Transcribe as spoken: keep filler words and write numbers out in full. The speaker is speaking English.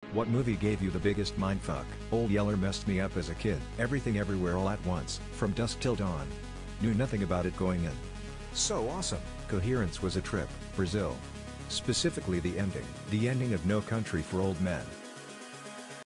What movie gave you the biggest mindfuck? Old Yeller messed me up as a kid. Everything Everywhere All at Once, from dusk till dawn. Knew nothing about it going in. So awesome. Coherence was a trip. Brazil. Specifically the ending. The ending of No Country for Old Men.